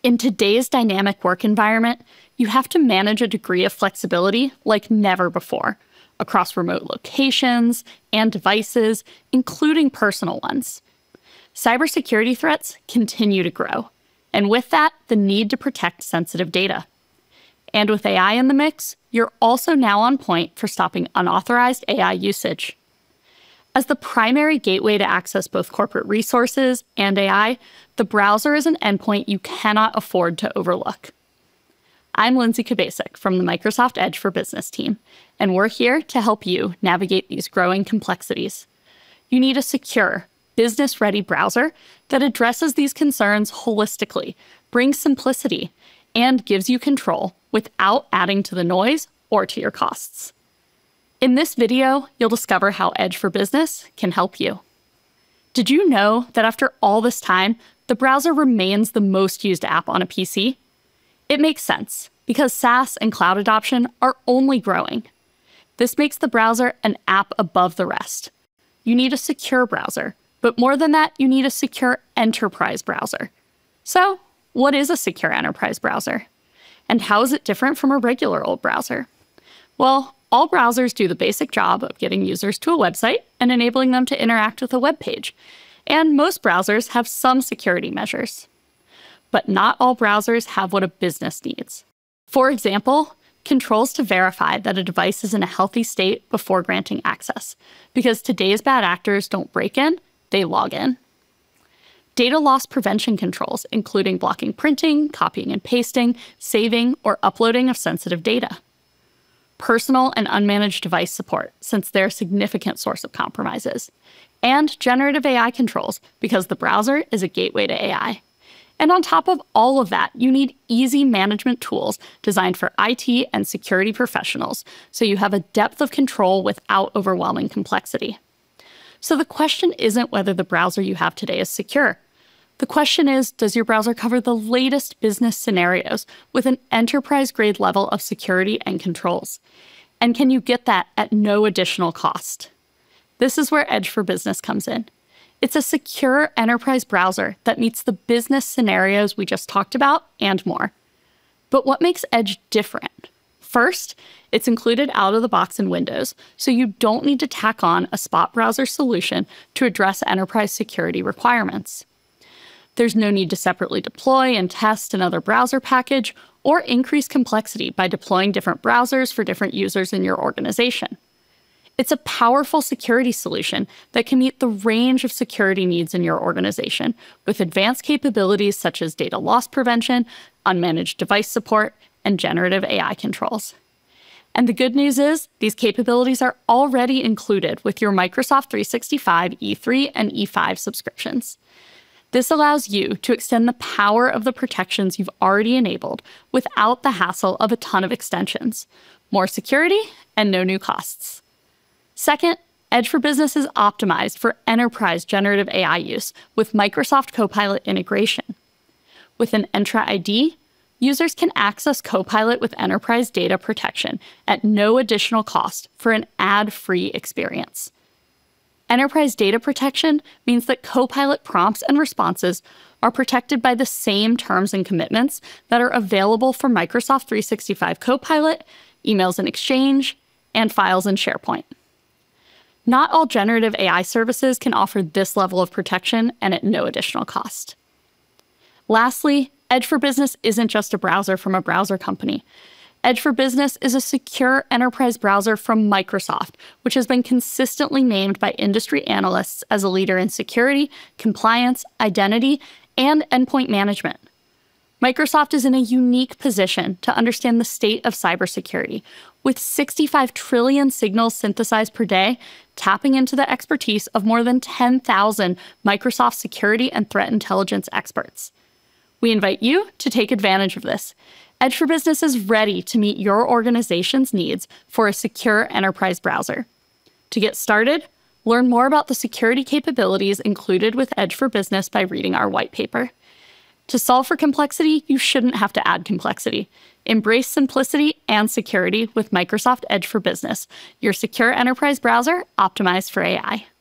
In today's dynamic work environment, you have to manage a degree of flexibility like never before, across remote locations and devices, including personal ones. Cybersecurity threats continue to grow, and with that, the need to protect sensitive data. And with AI in the mix, you're also now on point for stopping unauthorized AI usage. As the primary gateway to access both corporate resources and AI, the browser is an endpoint you cannot afford to overlook. I'm Lindsay Kubasik from the Microsoft Edge for Business team, and we're here to help you navigate these growing complexities. You need a secure, business-ready browser that addresses these concerns holistically, brings simplicity, and gives you control without adding to the noise or to your costs. In this video, you'll discover how Edge for Business can help you. Did you know that after all this time, the browser remains the most used app on a PC? It makes sense, because SaaS and cloud adoption are only growing. This makes the browser an app above the rest. You need a secure browser, but more than that, you need a secure enterprise browser. So, what is a secure enterprise browser? And how is it different from a regular old browser? Well, all browsers do the basic job of getting users to a website and enabling them to interact with a web page. And most browsers have some security measures. But not all browsers have what a business needs. For example, controls to verify that a device is in a healthy state before granting access, because today's bad actors don't break in, they log in. Data loss prevention controls, including blocking printing, copying and pasting, saving, or uploading of sensitive data. Personal and unmanaged device support, since they're a significant source of compromises. And generative AI controls, because the browser is a gateway to AI. And on top of all of that, you need easy management tools designed for IT and security professionals, so you have a depth of control without overwhelming complexity. So the question isn't whether the browser you have today is secure. The question is, does your browser cover the latest business scenarios with an enterprise-grade level of security and controls? And can you get that at no additional cost? This is where Edge for Business comes in. It's a secure enterprise browser that meets the business scenarios we just talked about and more. But what makes Edge different? First, it's included out of the box in Windows, so you don't need to tack on a spot browser solution to address enterprise security requirements. There's no need to separately deploy and test another browser package or increase complexity by deploying different browsers for different users in your organization. It's a powerful security solution that can meet the range of security needs in your organization with advanced capabilities such as data loss prevention, unmanaged device support, and generative AI controls. And the good news is, these capabilities are already included with your Microsoft 365 E3 and E5 subscriptions. This allows you to extend the power of the protections you've already enabled without the hassle of a ton of extensions, more security, and no new costs. Second, Edge for Business is optimized for enterprise generative AI use with Microsoft Copilot integration. With an Entra ID, users can access Copilot with enterprise data protection at no additional cost for an ad-free experience. Enterprise data protection means that Copilot prompts and responses are protected by the same terms and commitments that are available for Microsoft 365 Copilot, emails and Exchange, and files in SharePoint. Not all generative AI services can offer this level of protection and at no additional cost. Lastly, Edge for Business isn't just a browser from a browser company. Edge for Business is a secure enterprise browser from Microsoft, which has been consistently named by industry analysts as a leader in security, compliance, identity, and endpoint management. Microsoft is in a unique position to understand the state of cybersecurity, with 65 trillion signals synthesized per day, tapping into the expertise of more than 10,000 Microsoft security and threat intelligence experts. We invite you to take advantage of this. Edge for Business is ready to meet your organization's needs for a secure enterprise browser. To get started, learn more about the security capabilities included with Edge for Business by reading our white paper. To solve for complexity, you shouldn't have to add complexity. Embrace simplicity and security with Microsoft Edge for Business, your secure enterprise browser optimized for AI.